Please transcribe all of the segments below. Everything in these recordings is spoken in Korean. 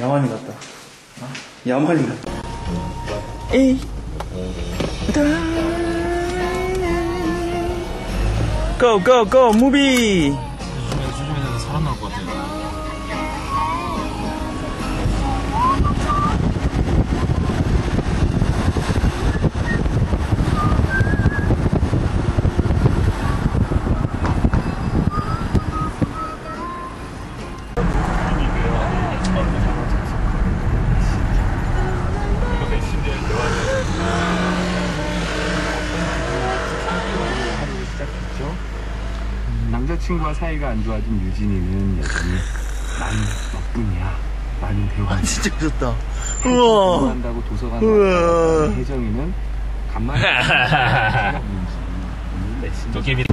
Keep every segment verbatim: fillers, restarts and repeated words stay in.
야만인 같다. 어? 야만인 같다. 에이. 고, 고, 고, 무비! 요즘에, 요즘에는 사람 나올 것 같아요. 남자친구와 사이가 안 좋아진 유진이는 여전히 나는 너뿐이야 라는 대화. 아, 진짜 좋다. 우와. 한다고 도서관에 갔다 혜정이는 간만에 도깨비.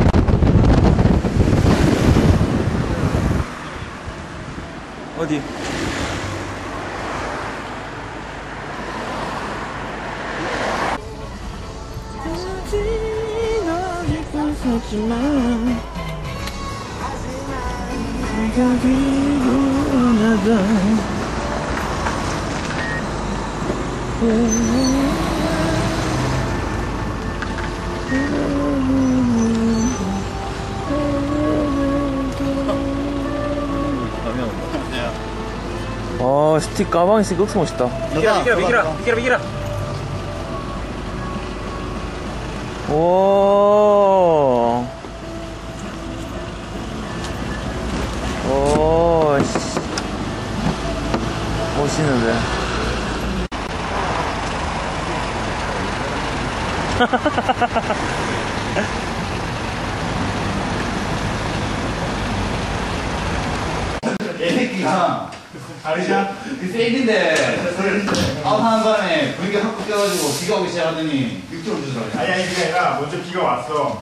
어디? 하지만 내가 기분하다. 아, 스틱 가방이 있으니까 억수 멋있다. 비키라, 비키라, 비키라, 비키라, 비키라. 오. 오, 씨. 멋있는데. 얘새끼가 다르냐? 그 세일인데 아웃하는 바람에 분위기가 확 바뀌어가지고 비가 오기 시작하더니 육 점을 주더라고요. 아니 아니 그게 아니라 먼저 비가 왔어.